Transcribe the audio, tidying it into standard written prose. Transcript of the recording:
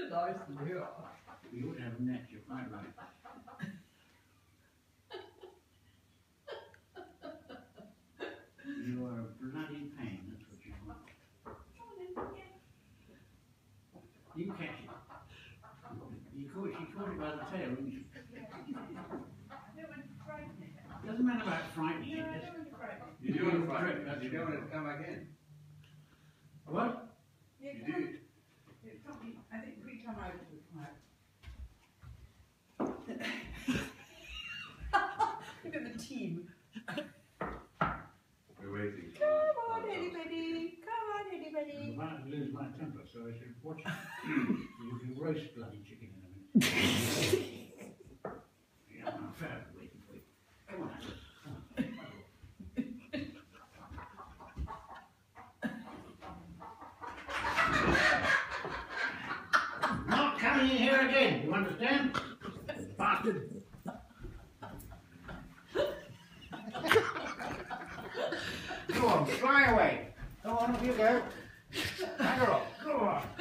nice than you are. You ought to have a net, you're quite right. You are a bloody pain, that's what you are. You catch it. She caught it by the tail, didn't you? Doesn't matter about frightening it. You do want to frighten it. You don't want it to come back in. What? You do. I think we come out of the fire. Look at the team. We're waiting. Come on, anybody. Come on, anybody. I'm about to lose my temper, so I should watch it. You can roast bloody chicken in a minute. Yeah, I'm fair waiting for you. Come on, Alice. Not coming in here again, you understand? Bastard! Go on, fly away! Go on, off you go. Hang her off, go on.